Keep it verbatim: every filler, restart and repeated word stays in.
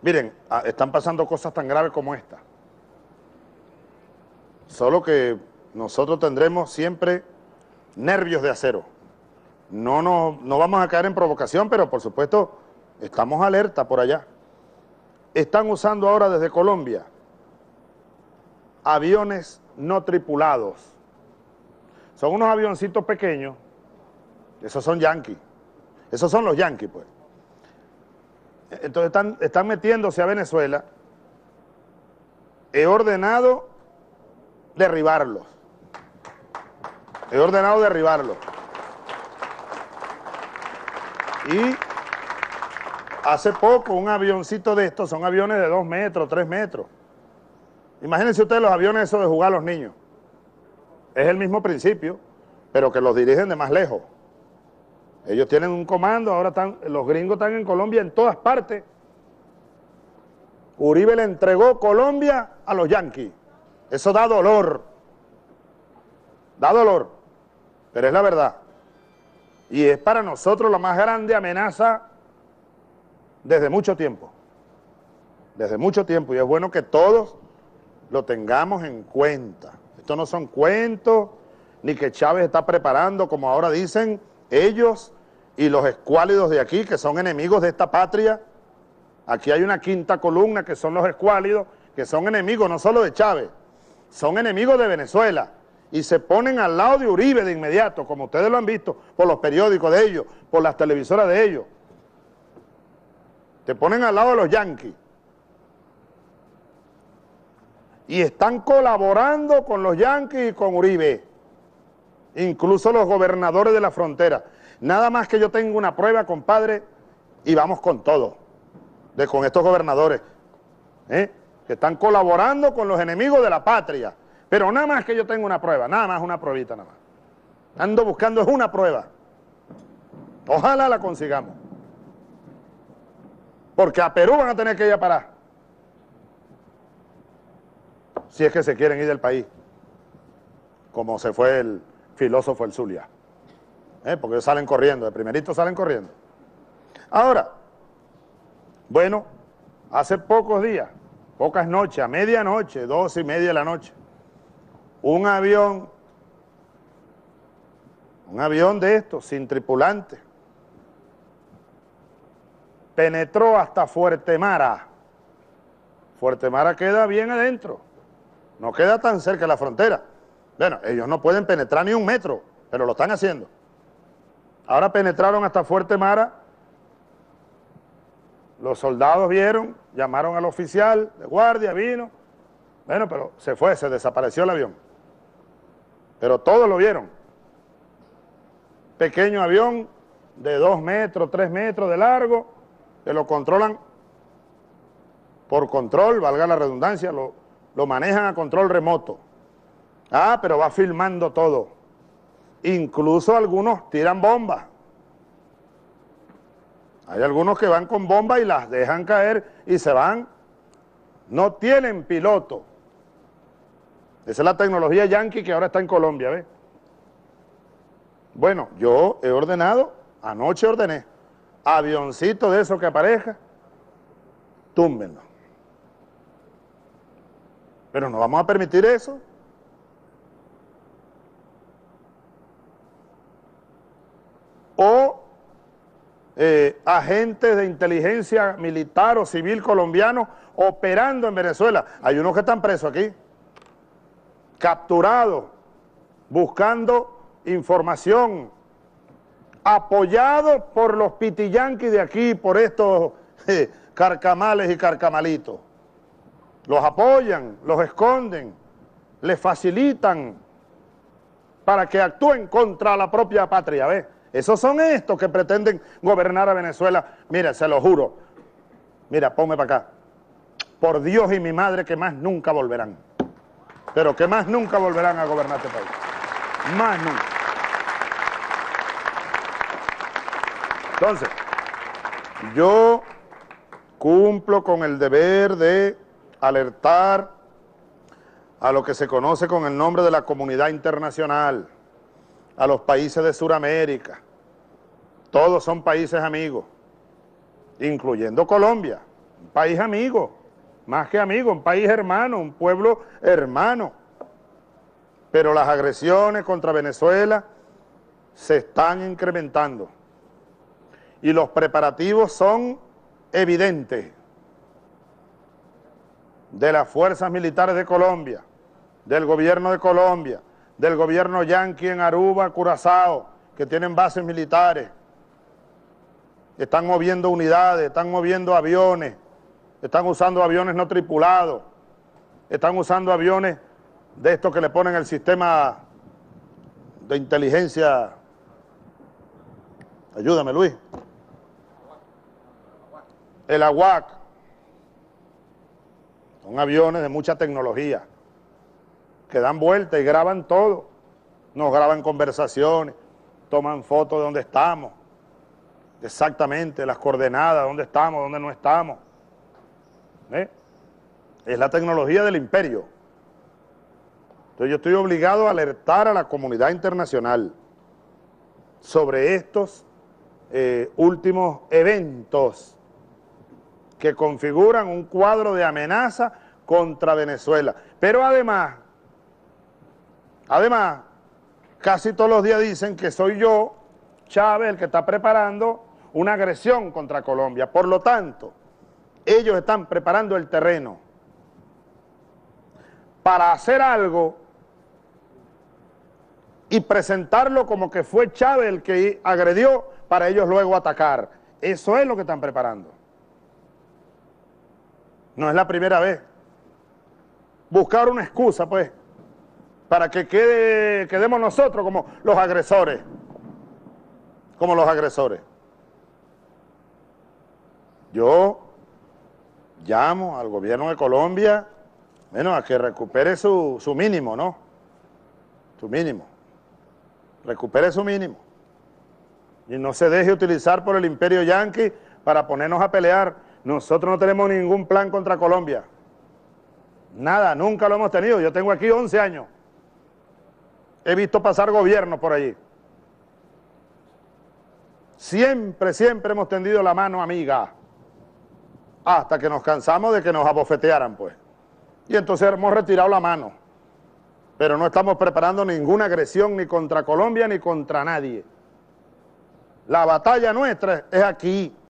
Miren, están pasando cosas tan graves como esta. Solo que nosotros tendremos siempre nervios de acero. No, no, no vamos a caer en provocación, pero por supuesto estamos alerta por allá. Están usando ahora desde Colombia aviones no tripulados. Son unos avioncitos pequeños, esos son yanquis, esos son los yanquis, pues. Entonces están, están metiéndose a Venezuela. He ordenado derribarlos. He ordenado derribarlos. Y hace poco un avioncito de estos, son aviones de dos metros, tres metros. Imagínense ustedes los aviones esos de jugar a los niños. Es el mismo principio, pero que los dirigen de más lejos. Ellos tienen un comando, ahora están, los gringos están en Colombia en todas partes. Uribe le entregó Colombia a los yanquis. Eso da dolor. Da dolor, pero es la verdad. Y es para nosotros la más grande amenaza desde mucho tiempo. Desde mucho tiempo, y es bueno que todos lo tengamos en cuenta. Esto no son cuentos, ni que Chávez está preparando, como ahora dicen ellos y los escuálidos de aquí, que son enemigos de esta patria. Aquí hay una quinta columna que son los escuálidos, que son enemigos no solo de Chávez, son enemigos de Venezuela, y se ponen al lado de Uribe de inmediato, como ustedes lo han visto, por los periódicos de ellos, por las televisoras de ellos. Te ponen al lado de los yanquis. Y están colaborando con los yanquis y con Uribe, incluso los gobernadores de la frontera. Nada más que yo tengo una prueba, compadre, y vamos con todo, de con estos gobernadores, ¿eh? que están colaborando con los enemigos de la patria. Pero nada más que yo tengo una prueba, nada más una pruebita nada más. Ando buscando es una prueba. Ojalá la consigamos. Porque a Perú van a tener que ir a parar. Si es que se quieren ir del país, como se fue el filósofo el Zulia, ¿eh? porque ellos salen corriendo, de primerito salen corriendo. Ahora, bueno, hace pocos días, pocas noches, a medianoche, dos y media de la noche, un avión, un avión de estos, sin tripulante, penetró hasta Fuerte Mara. Fuerte Mara queda bien adentro. No queda tan cerca de la frontera. Bueno, ellos no pueden penetrar ni un metro, pero lo están haciendo. Ahora penetraron hasta Fuerte Mara. Los soldados vieron, llamaron al oficial de guardia, vino. Bueno, pero se fue, se desapareció el avión. Pero todos lo vieron. Pequeño avión de dos metros, tres metros de largo, que lo controlan por control, valga la redundancia, lo... Lo manejan a control remoto. Ah, pero va filmando todo. Incluso algunos tiran bombas. Hay algunos que van con bombas y las dejan caer y se van. No tienen piloto. Esa es la tecnología yanqui que ahora está en Colombia, ¿ves? Bueno, yo he ordenado, anoche ordené, avioncito de esos que aparezca, túmbenlo. Pero no vamos a permitir eso. O eh, agentes de inteligencia militar o civil colombianos operando en Venezuela. Hay unos que están presos aquí, capturados, buscando información, apoyados por los pitiyanquis de aquí, por estos eh, carcamales y carcamalitos. Los apoyan, los esconden, les facilitan para que actúen contra la propia patria, ¿ves? Esos son estos que pretenden gobernar a Venezuela. Mira, se lo juro. Mira, ponme para acá. Por Dios y mi madre que más nunca volverán. Pero que más nunca volverán a gobernar este país. Más nunca. Entonces, yo cumplo con el deber de alertar a lo que se conoce con el nombre de la comunidad internacional, a los países de Sudamérica. Todos son países amigos, incluyendo Colombia. país amigo, más que amigo, un país hermano, un pueblo hermano. Pero las agresiones contra Venezuela se están incrementando y los preparativos son evidentes de las fuerzas militares de Colombia, del gobierno de Colombia, del gobierno yanqui en Aruba, Curazao, que tienen bases militares, están moviendo unidades, están moviendo aviones, están usando aviones no tripulados, están usando aviones de estos que le ponen el sistema de inteligencia. Ayúdame, Luis. El AWAC. Son aviones de mucha tecnología que dan vuelta y graban todo. Nos graban conversaciones, toman fotos de dónde estamos, exactamente las coordenadas, dónde estamos, dónde no estamos. ¿Eh? Es la tecnología del imperio. Entonces yo estoy obligado a alertar a la comunidad internacional sobre estos eh, últimos eventos que configuran un cuadro de amenaza contra Venezuela. Pero además, además, casi todos los días dicen que soy yo, Chávez, el que está preparando una agresión contra Colombia. Por lo tanto, ellos están preparando el terreno para hacer algo y presentarlo como que fue Chávez el que agredió para ellos luego atacar. Eso es lo que están preparando. No es la primera vez. Buscar una excusa, pues, para que quede, quedemos nosotros como los agresores. Como los agresores. Yo llamo al gobierno de Colombia, bueno, a que recupere su, su mínimo, ¿no? Su mínimo. Recupere su mínimo. Y no se deje utilizar por el imperio yanqui para ponernos a pelear. Nosotros no tenemos ningún plan contra Colombia. Nada, nunca lo hemos tenido. Yo tengo aquí once años. He visto pasar gobiernos por allí. Siempre, siempre hemos tendido la mano amiga. Hasta que nos cansamos de que nos abofetearan, pues. Y entonces hemos retirado la mano. Pero no estamos preparando ninguna agresión ni contra Colombia ni contra nadie. La batalla nuestra es aquí.